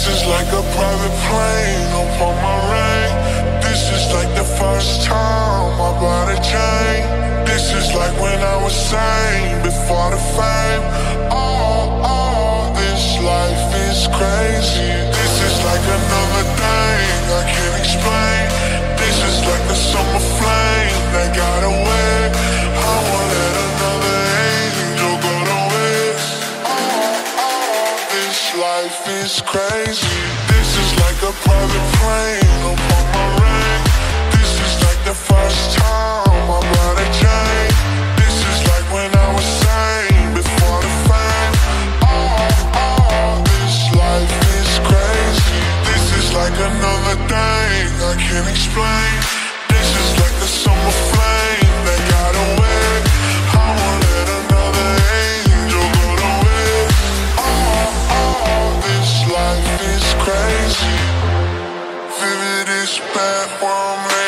is like a private plane upon my rain. This is like the first time I bought a chain. This is like when I was sane before the fame. Oh, this life is crazy. This is like another thing I can't explain. This is like the summer flame that got away. I won't let another angel go to waste. This life is crazy. This is like a private plane upon my rain. This is like the first time I bought a chain. This is like when I was sane before the fame. This life is crazy. This is like another thing I can't explain. This is like the summer flame that got away. I won't let another angel go to waste. This life is crazy. Vivid is bad where I'm at.